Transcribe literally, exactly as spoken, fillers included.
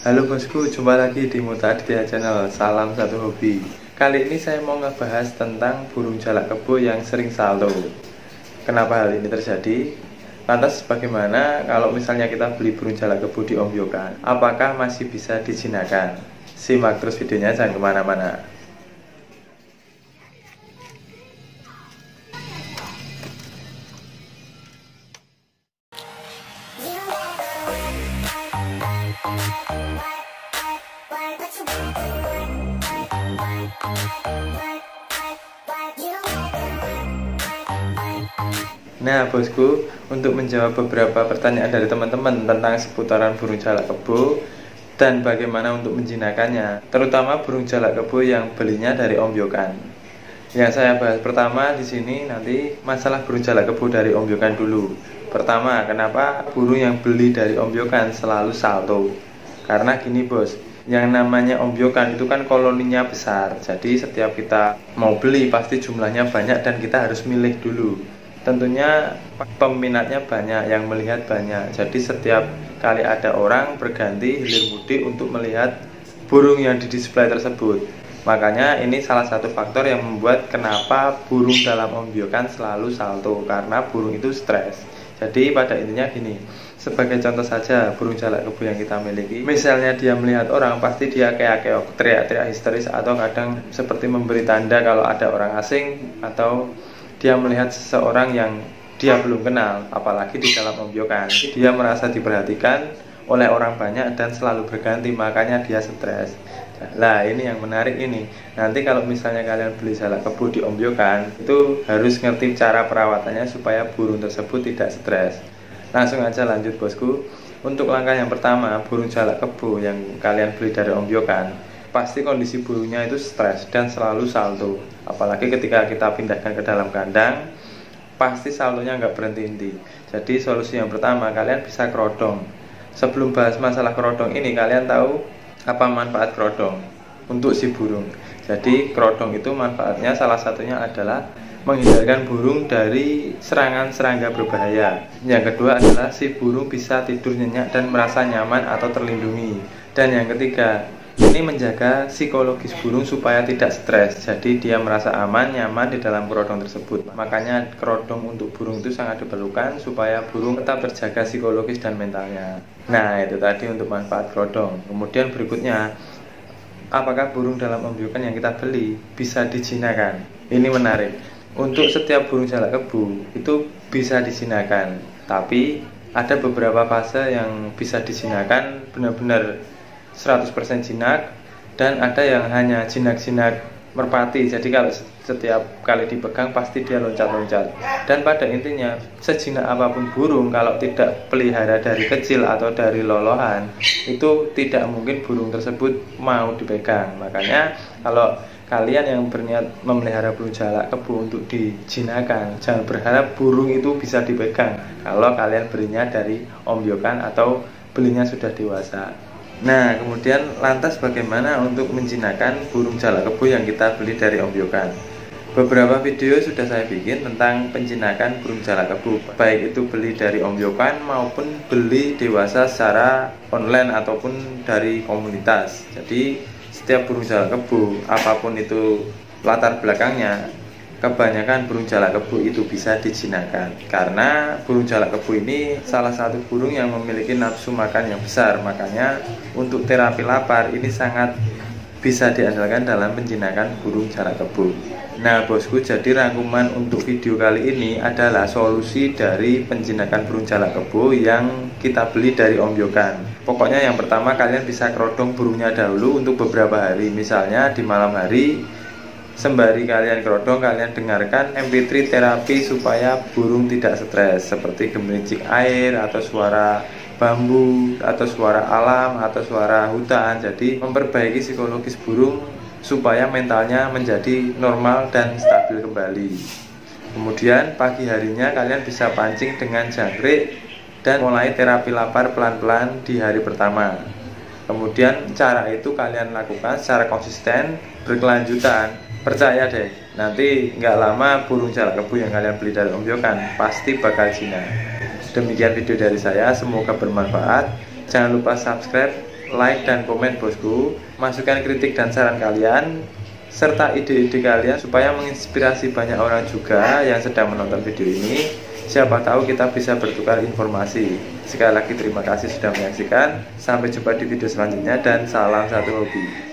Halo bosku, jumpa lagi di Mutaddia Channel. Salam satu hobi. Kali ini saya mau ngebahas tentang burung jalak kebo yang sering salto. Kenapa hal ini terjadi? Lantas bagaimana kalau misalnya kita beli burung jalak kebo di Om Yokan? Apakah masih bisa dijinakan? Simak terus videonya, jangan kemana-mana. Nah bosku, untuk menjawab beberapa pertanyaan dari teman-teman tentang seputaran burung jalak kebo dan bagaimana untuk menjinakannya, terutama burung jalak kebo yang belinya dari Om Yokan. Yang saya bahas pertama di sini nanti masalah burung jalak kebo dari Om Yokan dulu. Pertama, kenapa burung yang beli dari Om Yokan selalu salto? Karena gini bos, yang namanya Om Yokan itu kan koloninya besar. Jadi setiap kita mau beli pasti jumlahnya banyak dan kita harus milih dulu. Tentunya peminatnya banyak, yang melihat banyak. Jadi setiap kali ada orang berganti hilir mudik untuk melihat burung yang didisplay tersebut. Makanya ini salah satu faktor yang membuat kenapa burung dalam Om Yokan selalu salto, karena burung itu stres. Jadi pada intinya gini, sebagai contoh saja burung jalak kebo yang kita miliki, misalnya dia melihat orang, pasti dia keok-keok, teriak-teriak histeris, atau kadang seperti memberi tanda kalau ada orang asing, atau dia melihat seseorang yang dia belum kenal, apalagi di dalam Om Yokan. Dia merasa diperhatikan oleh orang banyak dan selalu berganti, makanya dia stres. Nah ini yang menarik ini. Nanti kalau misalnya kalian beli jalak kebo di Om Yokan, itu harus ngerti cara perawatannya supaya burung tersebut tidak stres. Langsung aja lanjut bosku. Untuk langkah yang pertama, burung jalak kebo yang kalian beli dari Om Yokan, pasti kondisi burungnya itu stres dan selalu salto. Apalagi ketika kita pindahkan ke dalam kandang, pasti saltonya nggak berhenti-henti. Jadi solusi yang pertama, kalian bisa kerodong. Sebelum bahas masalah kerodong ini, kalian tahu apa manfaat kerodong untuk si burung? Jadi kerodong itu manfaatnya salah satunya adalah menghindarkan burung dari serangan serangga berbahaya. Yang kedua adalah si burung bisa tidur nyenyak dan merasa nyaman atau terlindungi. Dan yang ketiga, ini menjaga psikologis burung supaya tidak stres. Jadi dia merasa aman, nyaman di dalam kerodong tersebut. Makanya kerodong untuk burung itu sangat diperlukan supaya burung tetap terjaga psikologis dan mentalnya. Nah itu tadi untuk manfaat kerodong. Kemudian berikutnya, apakah burung dalam Om Yokan yang kita beli bisa dijinakan? Ini menarik. Untuk setiap burung jalak kebo itu bisa dijinakan, tapi ada beberapa fase yang bisa dijinakan benar-benar seratus persen jinak, dan ada yang hanya jinak-jinak merpati. Jadi kalau setiap kali dipegang pasti dia loncat-loncat. Dan pada intinya sejinak apapun burung, kalau tidak pelihara dari kecil atau dari lolohan, itu tidak mungkin burung tersebut mau dipegang. Makanya kalau kalian yang berniat memelihara burung jalak kebo untuk dijinakan, jangan berharap burung itu bisa dipegang kalau kalian belinya dari Om Yokan atau belinya sudah dewasa. Nah kemudian lantas bagaimana untuk menjinakkan burung jalak kebo yang kita beli dari Om Yokan? Beberapa video sudah saya bikin tentang penjinakan burung jalak kebo, baik itu beli dari Om Yokan maupun beli dewasa secara online ataupun dari komunitas. Jadi setiap burung jalak kebo, apapun itu latar belakangnya, kebanyakan burung jalak kebo itu bisa dijinakan. Karena burung jalak kebo ini salah satu burung yang memiliki nafsu makan yang besar. Makanya untuk terapi lapar ini sangat bisa diandalkan dalam penjinakan burung jalak kebo. Nah bosku, jadi rangkuman untuk video kali ini adalah solusi dari penjinakan burung jalak kebo yang kita beli dari Om Yokan. Pokoknya yang pertama, kalian bisa kerodong burungnya dahulu untuk beberapa hari. Misalnya di malam hari, sembari kalian kerodong, kalian dengarkan M P tiga terapi supaya burung tidak stres, seperti gemericik air atau suara bambu atau suara alam atau suara hutan. Jadi memperbaiki psikologis burung supaya mentalnya menjadi normal dan stabil kembali. Kemudian pagi harinya kalian bisa pancing dengan jangkrik dan mulai terapi lapar pelan-pelan di hari pertama. Kemudian cara itu kalian lakukan secara konsisten, berkelanjutan. Percaya deh, nanti nggak lama burung jalak kebo yang kalian beli dari Om Yokan pasti bakal jinak. Demikian video dari saya, semoga bermanfaat. Jangan lupa subscribe, like dan komen bosku. Masukkan kritik dan saran kalian serta ide-ide kalian supaya menginspirasi banyak orang juga yang sedang menonton video ini. Siapa tahu kita bisa bertukar informasi. Sekali lagi terima kasih sudah menyaksikan. Sampai jumpa di video selanjutnya dan salam satu hobi.